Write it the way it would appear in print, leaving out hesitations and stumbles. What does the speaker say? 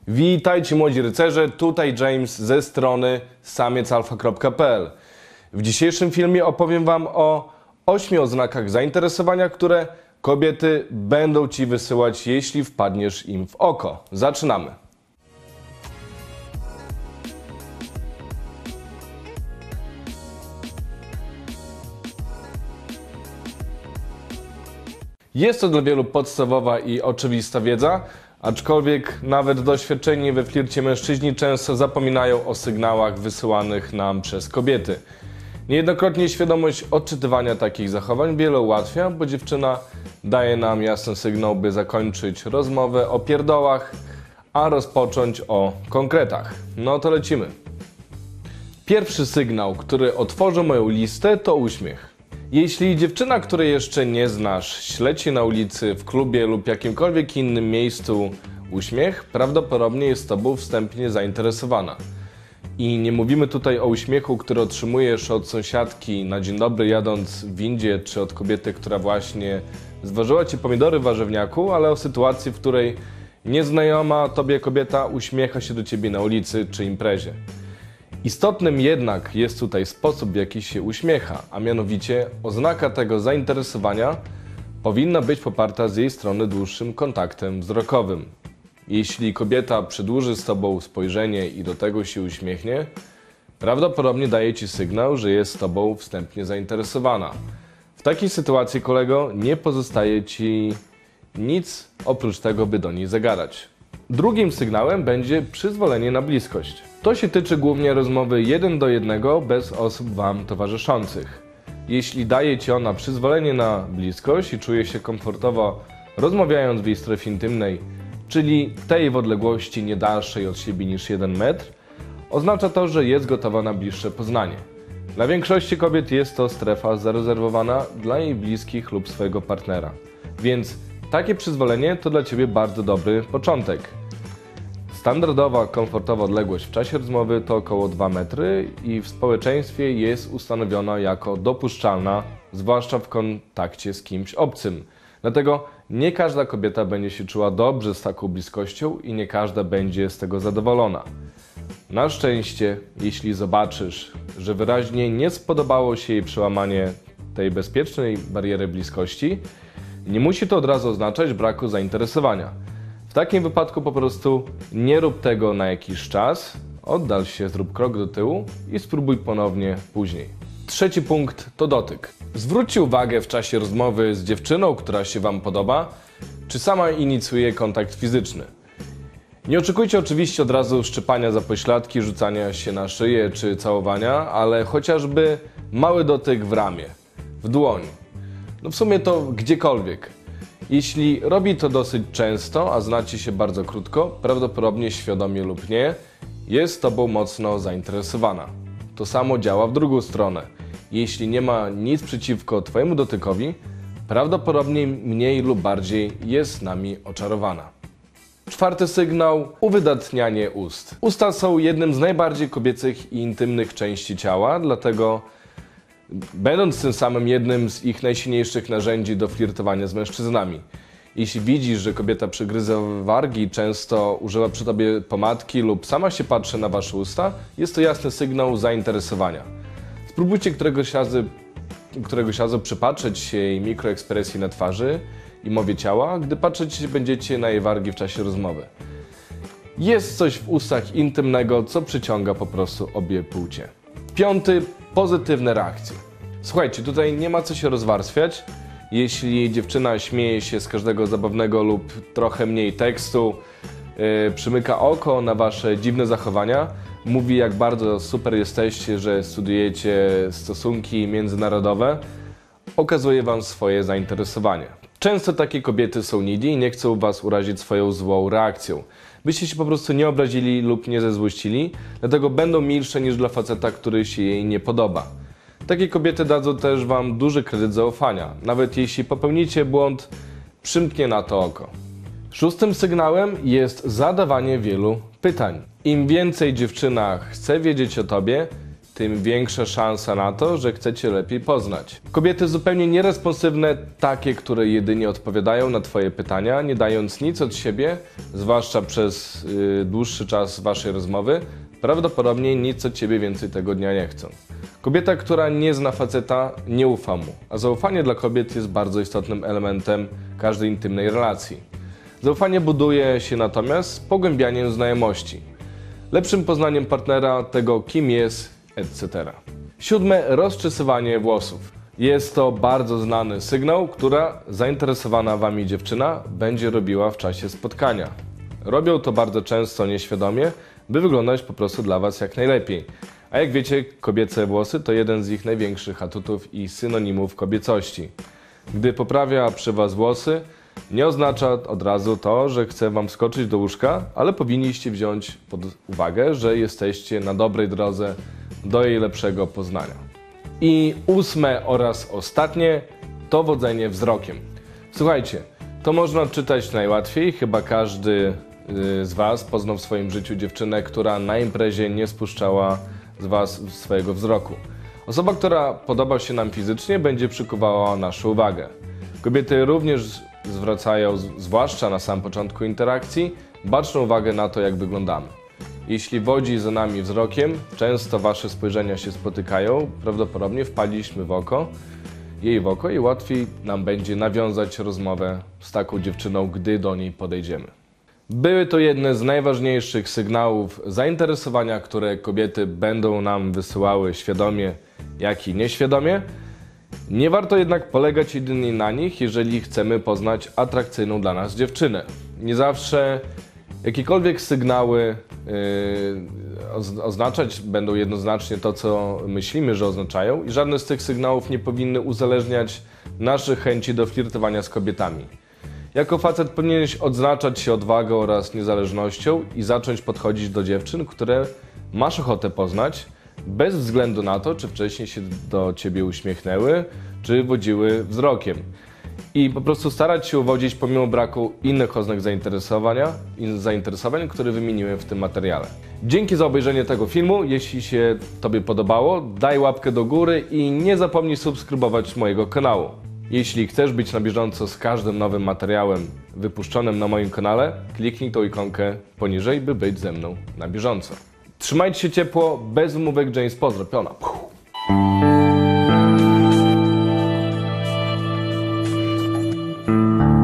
Witajcie młodzi rycerze, tutaj James ze strony samiecalfa.pl. W dzisiejszym filmie opowiem Wam o 8 oznakach zainteresowania, które kobiety będą Ci wysyłać, jeśli wpadniesz im w oko. Zaczynamy! Jest to dla wielu podstawowa i oczywista wiedza, aczkolwiek nawet doświadczeni we flircie mężczyźni często zapominają o sygnałach wysyłanych nam przez kobiety. Niejednokrotnie świadomość odczytywania takich zachowań wiele ułatwia, bo dziewczyna daje nam jasny sygnał, by zakończyć rozmowę o pierdołach, a rozpocząć o konkretach. No to lecimy. Pierwszy sygnał, który otworzy moją listę, to uśmiech. Jeśli dziewczyna, której jeszcze nie znasz, śledzi na ulicy, w klubie lub jakimkolwiek innym miejscu uśmiech, prawdopodobnie jest Tobą wstępnie zainteresowana. I nie mówimy tutaj o uśmiechu, który otrzymujesz od sąsiadki na dzień dobry jadąc w windzie, czy od kobiety, która właśnie zważyła Ci pomidory w warzywniaku, ale o sytuacji, w której nieznajoma Tobie kobieta uśmiecha się do Ciebie na ulicy czy imprezie. Istotnym jednak jest tutaj sposób, w jaki się uśmiecha, a mianowicie oznaka tego zainteresowania powinna być poparta z jej strony dłuższym kontaktem wzrokowym. Jeśli kobieta przedłuży z Tobą spojrzenie i do tego się uśmiechnie, prawdopodobnie daje Ci sygnał, że jest Tobą wstępnie zainteresowana. W takiej sytuacji, kolego, nie pozostaje Ci nic oprócz tego, by do niej zagadać. Drugim sygnałem będzie przyzwolenie na bliskość. To się tyczy głównie rozmowy 1 do 1 bez osób Wam towarzyszących. Jeśli daje Ci ona przyzwolenie na bliskość i czuje się komfortowo rozmawiając w jej strefie intymnej, czyli tej w odległości nie dalszej od siebie niż 1 metr, oznacza to, że jest gotowa na bliższe poznanie. Dla większości kobiet jest to strefa zarezerwowana dla jej bliskich lub swojego partnera. Więc takie przyzwolenie to dla Ciebie bardzo dobry początek. Standardowa, komfortowa odległość w czasie rozmowy to około 2 metry i w społeczeństwie jest ustanowiona jako dopuszczalna, zwłaszcza w kontakcie z kimś obcym. Dlatego nie każda kobieta będzie się czuła dobrze z taką bliskością i nie każda będzie z tego zadowolona. Na szczęście, jeśli zobaczysz, że wyraźnie nie spodobało się jej przełamanie tej bezpiecznej bariery bliskości, nie musi to od razu oznaczać braku zainteresowania. W takim wypadku po prostu nie rób tego na jakiś czas, oddal się, zrób krok do tyłu i spróbuj ponownie później. Trzeci punkt to dotyk. Zwróćcie uwagę w czasie rozmowy z dziewczyną, która się Wam podoba, czy sama inicjuje kontakt fizyczny. Nie oczekujcie oczywiście od razu szczypania za pośladki, rzucania się na szyję czy całowania, ale chociażby mały dotyk w ramię, w dłoń. No w sumie to gdziekolwiek. Jeśli robi to dosyć często, a znacie się bardzo krótko, prawdopodobnie świadomie lub nie, jest Tobą mocno zainteresowana. To samo działa w drugą stronę. Jeśli nie ma nic przeciwko Twojemu dotykowi, prawdopodobnie mniej lub bardziej jest nami oczarowana. Czwarty sygnał – uwydatnianie ust. Usta są jednym z najbardziej kobiecych i intymnych części ciała, dlatego będąc tym samym jednym z ich najsilniejszych narzędzi do flirtowania z mężczyznami. Jeśli widzisz, że kobieta przygryza wargi, często używa przy Tobie pomadki lub sama się patrzy na Wasze usta, jest to jasny sygnał zainteresowania. Spróbujcie któregoś razu przypatrzeć się jej mikroekspresji na twarzy i mowie ciała, gdy patrzeć będziecie na jej wargi w czasie rozmowy. Jest coś w ustach intymnego, co przyciąga po prostu obie płcie. Piąty – pozytywne reakcje. Słuchajcie, tutaj nie ma co się rozwarstwiać. Jeśli dziewczyna śmieje się z każdego zabawnego lub trochę mniej tekstu, przymyka oko na Wasze dziwne zachowania, mówi jak bardzo super jesteście, że studiujecie stosunki międzynarodowe, okazuje Wam swoje zainteresowanie. Często takie kobiety są needy i nie chcą Was urazić swoją złą reakcją. Byście się po prostu nie obrazili lub nie zezłościli, dlatego będą milsze niż dla faceta, który się jej nie podoba. Takie kobiety dadzą też Wam duży kredyt zaufania. Nawet jeśli popełnicie błąd, przymknie na to oko. Szóstym sygnałem jest zadawanie wielu pytań. Im więcej dziewczyna chce wiedzieć o Tobie, tym większa szansa na to, że chcecie lepiej poznać. Kobiety zupełnie nieresponsywne, takie, które jedynie odpowiadają na Twoje pytania, nie dając nic od siebie, zwłaszcza przez dłuższy czas Waszej rozmowy, prawdopodobnie nic od Ciebie więcej tego dnia nie chcą. Kobieta, która nie zna faceta, nie ufa mu, a zaufanie dla kobiet jest bardzo istotnym elementem każdej intymnej relacji. Zaufanie buduje się natomiast pogłębianiem znajomości, lepszym poznaniem partnera, tego kim jest, etc. 7. Rozczesywanie włosów. Jest to bardzo znany sygnał, która zainteresowana Wami dziewczyna będzie robiła w czasie spotkania. Robią to bardzo często nieświadomie, by wyglądać po prostu dla Was jak najlepiej. A jak wiecie, kobiece włosy to jeden z ich największych atutów i synonimów kobiecości. Gdy poprawia przy Was włosy, nie oznacza od razu to, że chce Wam skoczyć do łóżka, ale powinniście wziąć pod uwagę, że jesteście na dobrej drodze do jej lepszego poznania. I 8. oraz ostatnie to wodzenie wzrokiem. Słuchajcie, to można odczytać najłatwiej, chyba każdy z Was poznał w swoim życiu dziewczynę, która na imprezie nie spuszczała z Was swojego wzroku. Osoba, która podoba się nam fizycznie, będzie przykuwała naszą uwagę. Kobiety również zwracają, zwłaszcza na samym początku interakcji, baczną uwagę na to, jak wyglądamy. Jeśli wodzi za nami wzrokiem, często Wasze spojrzenia się spotykają, prawdopodobnie wpadliśmy jej w oko i łatwiej nam będzie nawiązać rozmowę z taką dziewczyną, gdy do niej podejdziemy. Były to jedne z najważniejszych sygnałów zainteresowania, które kobiety będą nam wysyłały świadomie, jak i nieświadomie. Nie warto jednak polegać jedynie na nich, jeżeli chcemy poznać atrakcyjną dla nas dziewczynę. Nie zawsze jakiekolwiek sygnały oznaczać będą jednoznacznie to, co myślimy, że oznaczają, i żadne z tych sygnałów nie powinny uzależniać naszych chęci do flirtowania z kobietami. Jako facet powinieneś odznaczać się odwagą oraz niezależnością i zacząć podchodzić do dziewczyn, które masz ochotę poznać, bez względu na to, czy wcześniej się do Ciebie uśmiechnęły, czy wodziły wzrokiem. I po prostu starać się uwodzić pomimo braku innych oznak zainteresowań, które wymieniłem w tym materiale. Dzięki za obejrzenie tego filmu. Jeśli się Tobie podobało, daj łapkę do góry i nie zapomnij subskrybować mojego kanału. Jeśli chcesz być na bieżąco z każdym nowym materiałem wypuszczonym na moim kanale, kliknij tą ikonkę poniżej, by być ze mną na bieżąco. Trzymajcie się ciepło, bez umówek, James, pozdro, piona.